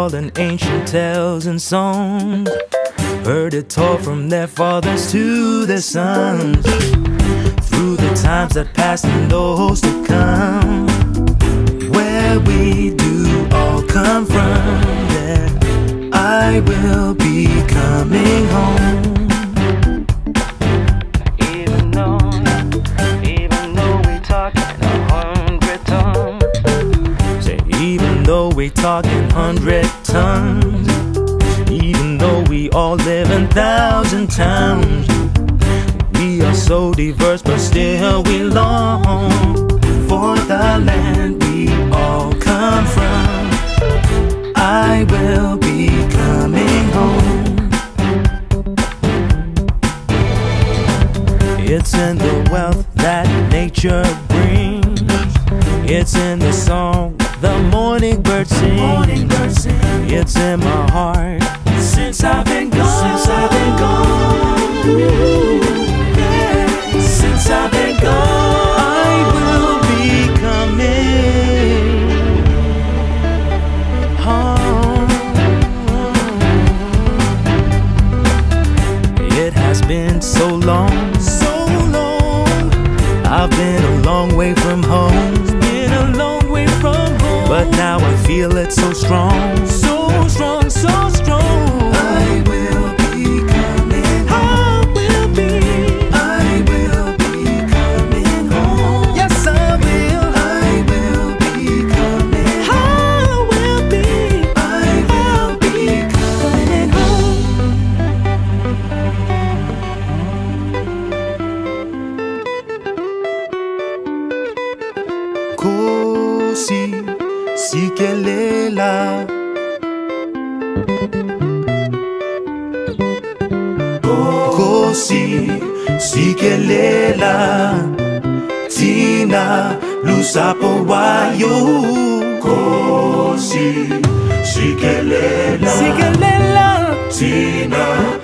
recall in ancient tales and songs, heard it told from their fathers to their sons. Through the times that passed and those to come, where we do all come from, there I will be coming home. Even though we talking 100 tons, say even though we talking 100 tons, even though we all live in 1,000 towns, we are so diverse, but still we long for the land we all come from. I will be coming home. It's in the wealth that nature brings, it's in the song the morning bird sings, it's in my heart since I've been gone. Since I've been gone. Ooh. Since I've been gone, I will be coming home. It has been so long, so long. I've been a long way from home, been a long way from home. But now I feel it so strong, so strong, so strong. I will be coming home. Kosi sikelela, Kosi sikelela, Tina lusapo wayo. Kosi sikelela, Tina